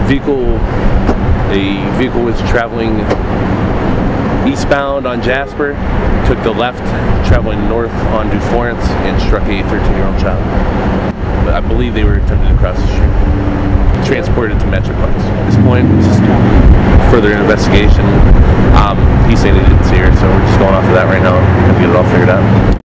vehicle was traveling eastbound on Jasper, took the left, traveling north onto Florence, and struck a 13-year-old child. But I believe they were attempting to cross the street. Transported to Metroplex. At this point, it's just further investigation. He's saying he didn't see her, so we're just going off of that right now and get it all figured out.